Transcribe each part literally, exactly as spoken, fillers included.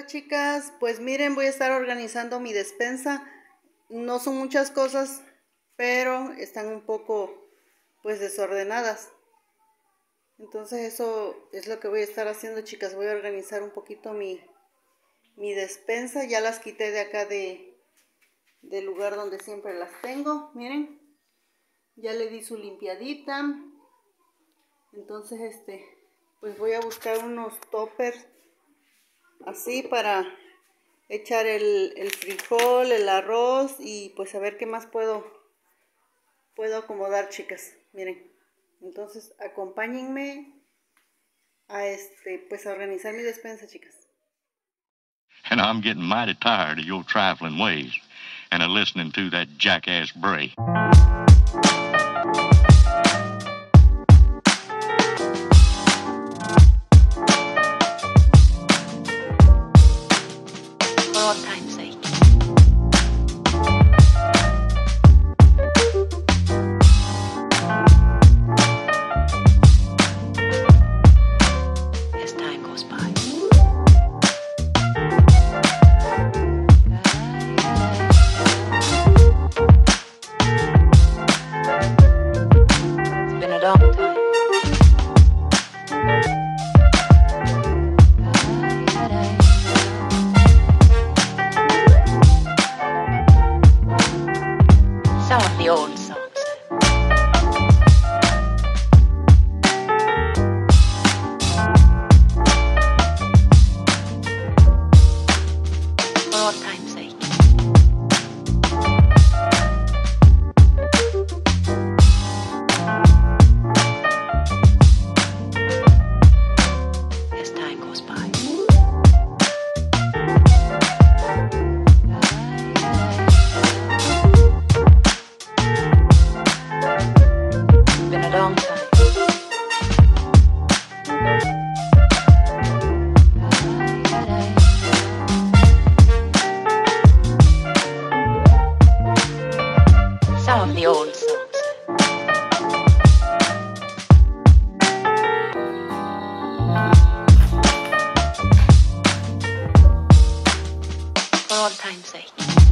Hola chicas, pues miren, voy a estar organizando mi despensa. No son muchas cosas, pero están un poco pues desordenadas. Entonces eso es lo que voy a estar haciendo, chicas. Voy a organizar un poquito mi, mi despensa. Ya las quité de acá de, del lugar donde siempre las tengo. Miren, ya le di su limpiadita. Entonces este pues voy a buscar unos toppers así para echar el, el frijol, el arroz y pues a ver qué más puedo puedo acomodar, chicas. Miren, entonces acompáñenme a este pues a organizar mi despensa, chicas. And I'm getting mighty tired of your trifling ways and of listening to that jackass Bray. For all time's sake. As time goes by. It's been a long time. Some of the old songs. For all time's sake. As time goes by. It's been a long time. Some of the old songs. For all time's sake.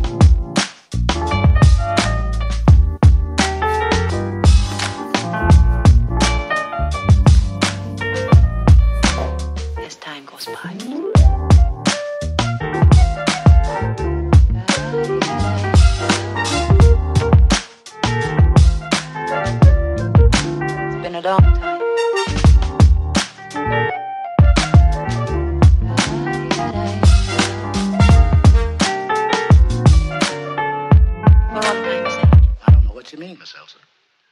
As time goes by. It's been a long time. For all time's sake. I don't know what you mean, Miss Elsa.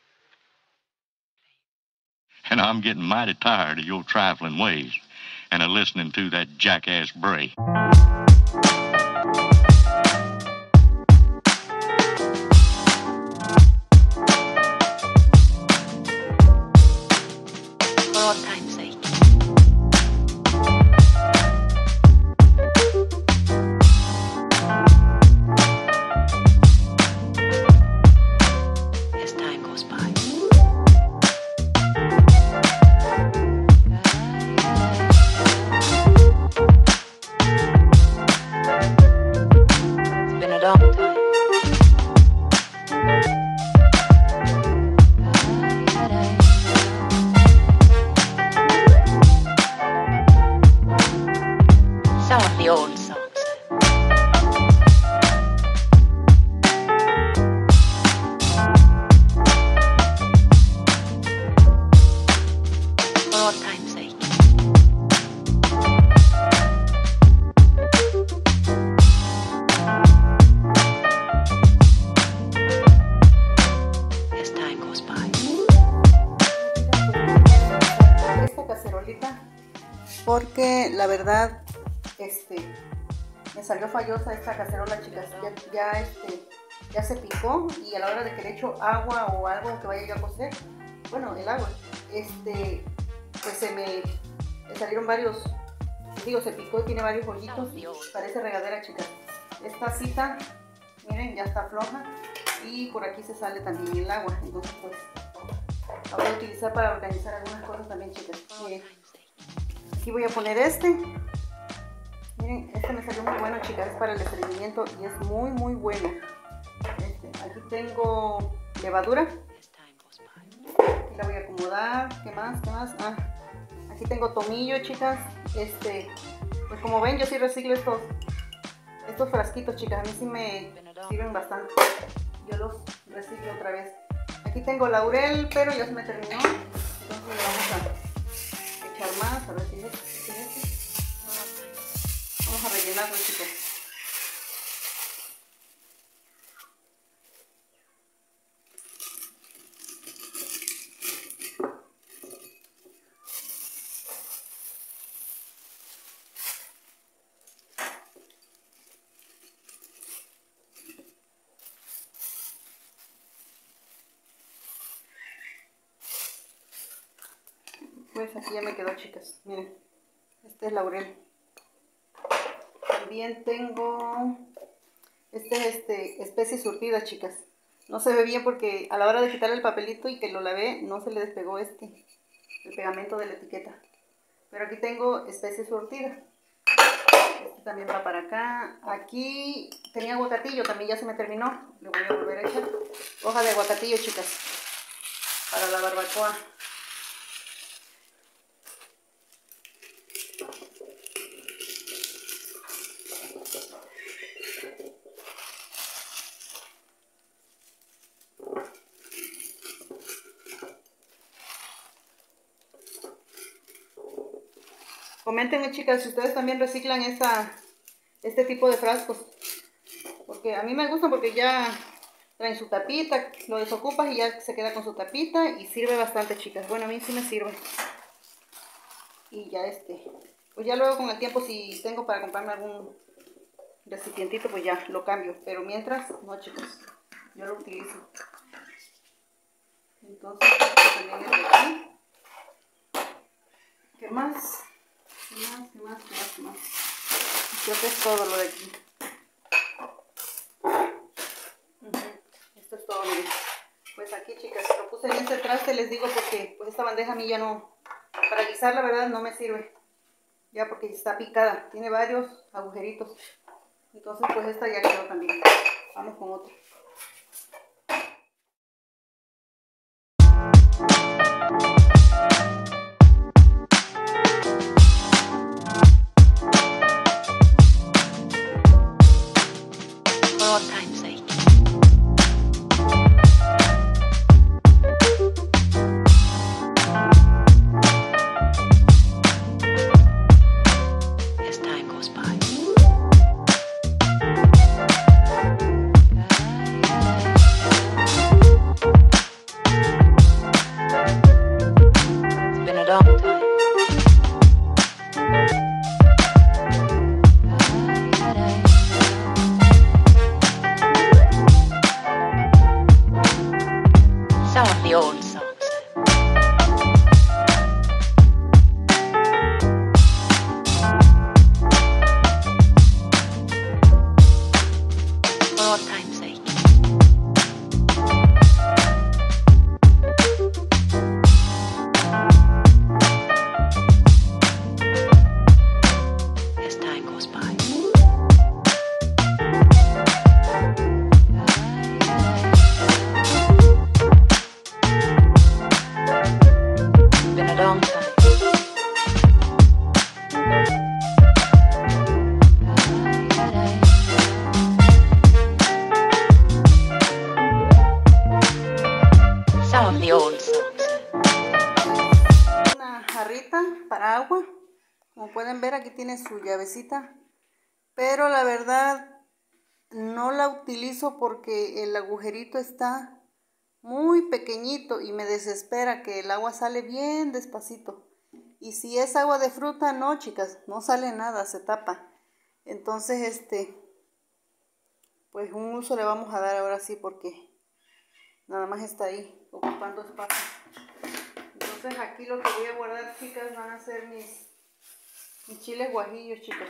And I'm getting mighty tired of your trifling ways and of listening to that jackass Bray. For all time's sake. As time goes by. It's been a long time. Some of the old songs. For all time's sake. As time goes by. Esta cacerolita porque la verdad este me salió fallosa esta cacerola, chicas. Ya, ya este ya se picó y a la hora de que le echo agua o algo que vaya yo a cocer, bueno, el agua, este pues se me, me salieron varios, digo, se picó y tiene varios hoyitos y parece regadera, chicas. Esta cita, miren, ya está floja y por aquí se sale también el agua. Entonces pues la voy a utilizar para organizar algunas cosas también, chicas. Miren, aquí voy a poner este Miren, este me salió muy bueno, chicas, es para el estreñimiento y es muy muy bueno. Este, aquí tengo levadura. Aquí la voy a acomodar. ¿Qué más? ¿Qué más? Ah, aquí tengo tomillo, chicas. Este, pues como ven, yo sí reciclo estos, estos frasquitos, chicas. A mí sí me sirven bastante. Yo los reciclo otra vez. Aquí tengo laurel, pero ya se me terminó. Entonces le vamos a echar más. A ver si es este. Vamos a rellenarlo, chicos. Pues aquí ya me quedó, chicas. Miren, este es laurel. También tengo este es este, especie surtida, chicas. No se ve bien porque a la hora de quitarle el papelito y que lo lavé, no se le despegó este, el pegamento de la etiqueta. Pero aquí tengo especie surtida. Este también va para acá. Aquí tenía aguacatillo, también ya se me terminó. Le voy a volver a echar hoja de aguacatillo, chicas, para la barbacoa. Coméntenme, chicas, si ustedes también reciclan esta, este tipo de frascos. Porque a mí me gustan porque ya traen su tapita, lo desocupas y ya se queda con su tapita y sirve bastante, chicas. Bueno, a mí sí me sirve. Y ya este, pues ya luego con el tiempo si tengo para comprarme algún recipientito, pues ya lo cambio. Pero mientras, no, chicos, yo lo utilizo. Entonces, esto también es de aquí. ¿Qué más? ¿Qué más? ¿Qué más? ¿Qué más? ¿Qué más? Creo que es todo lo de aquí. Uh-huh. Esto es todo, miren. Pues aquí, chicas, lo puse en este traste, les digo, porque pues esta bandeja a mí ya no, para guisar la verdad no me sirve. Ya porque está picada, tiene varios agujeritos. Entonces pues esta ya quedó también. Vamos con otra. For all time's sake. As time goes by. It's been a long time. Some of the old songs. For all time's sake. As time goes by. It's been a long time. Some of the old songs. Una jarrita para agua. Como pueden ver, aquí tiene su llavecita. Pero la verdad no la utilizo porque el agujerito está muy pequeñito y me desespera que el agua sale bien despacito. Y si es agua de fruta, no, chicas, no sale nada, se tapa. Entonces, este, pues un uso le vamos a dar ahora sí porque nada más está ahí ocupando espacio. Entonces aquí lo que voy a guardar, chicas, van a ser mis, mis chiles guajillos, chicas.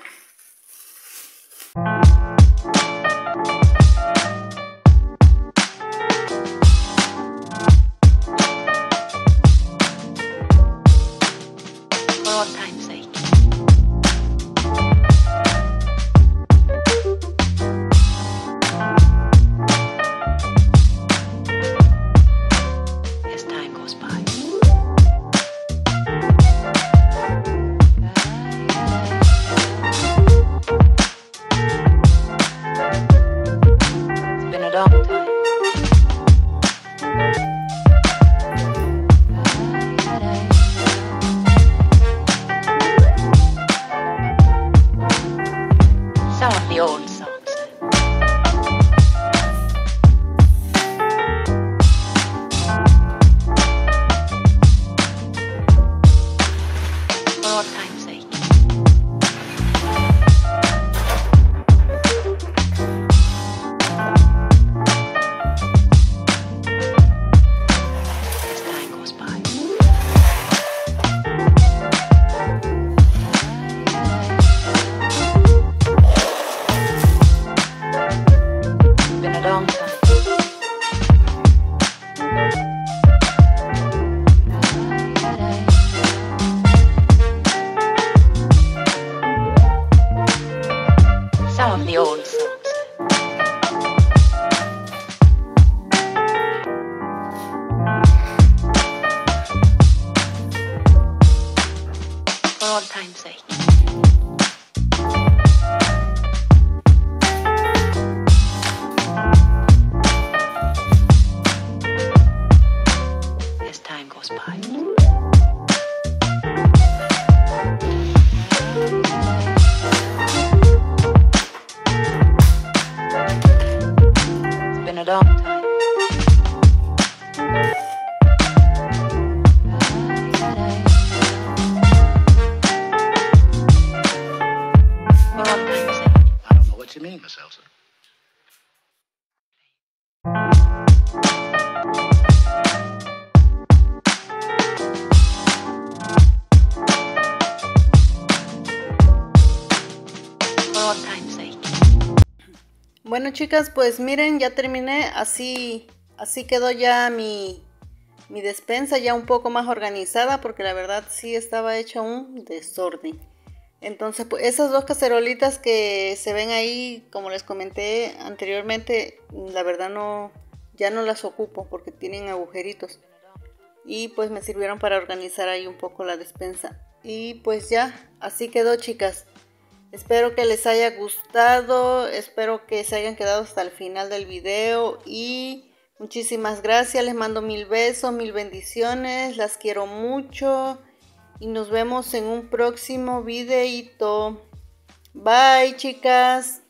For all time's sake. by. It's been a long time. For all time's sake. I don't know what you mean, Miss Elsa. For all time's sake. Bueno, chicas, pues miren, ya terminé. Así, así quedó ya mi, mi despensa, ya un poco más organizada, porque la verdad sí estaba hecha un desorden. Entonces, pues esas dos cacerolitas que se ven ahí, como les comenté anteriormente, la verdad no, ya no las ocupo porque tienen agujeritos. Y pues me sirvieron para organizar ahí un poco la despensa. Y pues ya, así quedó, chicas. Espero que les haya gustado, espero que se hayan quedado hasta el final del video y muchísimas gracias, les mando mil besos, mil bendiciones, las quiero mucho y nos vemos en un próximo videito. Bye, chicas.